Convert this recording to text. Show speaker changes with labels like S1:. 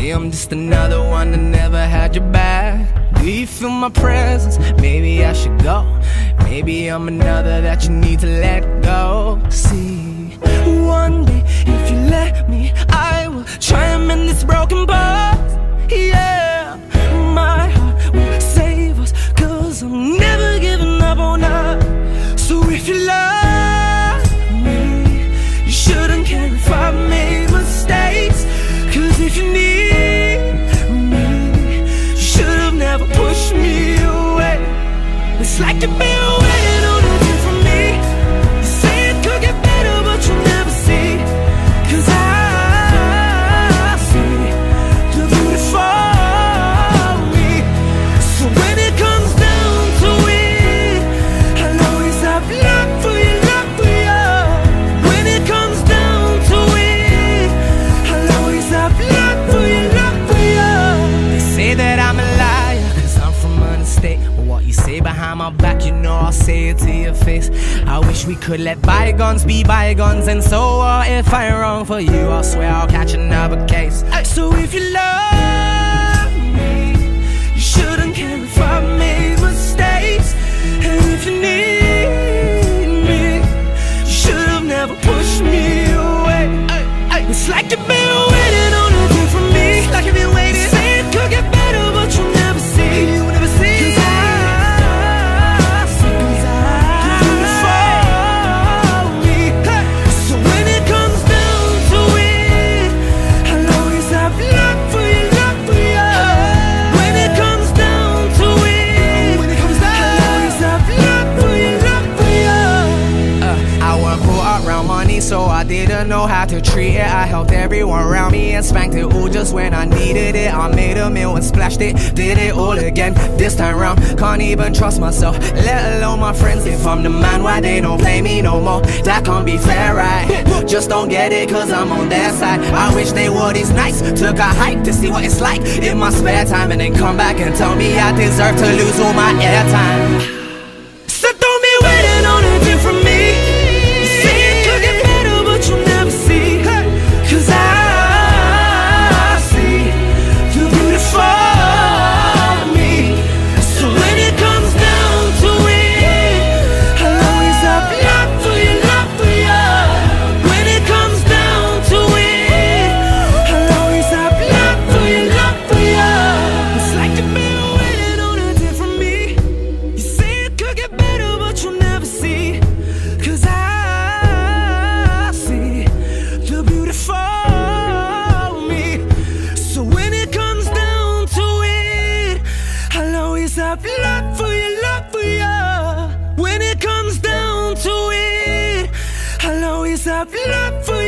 S1: Maybe I'm just another one that never had your back. Do you feel my presence? Maybe I should go. Maybe I'm another that you need to let go. See, one day if you let me, I will try and mend this broken part. Yeah, my heart will save us, 'cause I'm never giving up on us. So if you love me, you shouldn't care if I made mistakes. 'Cause if you need me, you should've never pushed me away. It's like you've been waiting on a day from me. You say it could get better, but you never see. 'Cause I see the beautiful me. So when it comes down to it, I'll always have love for you, love for you. When it comes down to it, I'll always have love for you, love for you. They say that I'm a liar, 'cause I'm from another state. But what you say behind my back, you know I'll say it to your face. I wish we could let bygones be bygones. And so if I'm wrong for you, I swear I'll catch another case. So if you love me, you shouldn't care if I made mistakes. And if you need me, you should've never pushed me away. It's like you've been waiting on a day from me. It's like you've been waiting. You say it could get better, but you'll never see. You will never see. 'Cause I see the beautiful me. So when it comes down to it, I'll always have love for you, love for you. When it comes down to it, I'll always have love for you, love for you. I work hard around money, so I didn't know how to treat it. I helped everyone around me and spanked it all just when I needed it. I made a meal and splashed it, did it all again this time round. Can't even trust myself, let alone my friends. If I'm the man, why they don't play me no more? That can't be fair, right? Just don't get it, 'cause I'm on their side. I wish they were these nights. Took a hike to see what it's like in my spare time, and then come back and tell me I deserve to lose all my airtime. So don't be waiting on a day from me. You say it could get better, but you'll never see. 'Cause I see the beautiful me. So when it comes down to it, I'll always have love for you, love for you. When it comes down to it, I'll always have love for you, love for you. It's like you've been waiting on a day from me. You say it could get better, but you'll never see. 'Cause I see the beautiful me. So when it comes down to it, I'll always have love for you, love for you. When it comes down to it, I'll always have love for you.